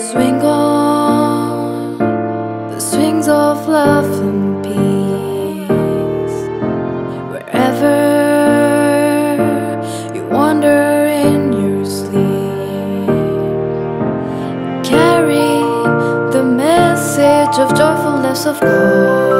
Swing on the swings of love and peace, wherever you wander in your sleep. Carry the message of joyfulness of God.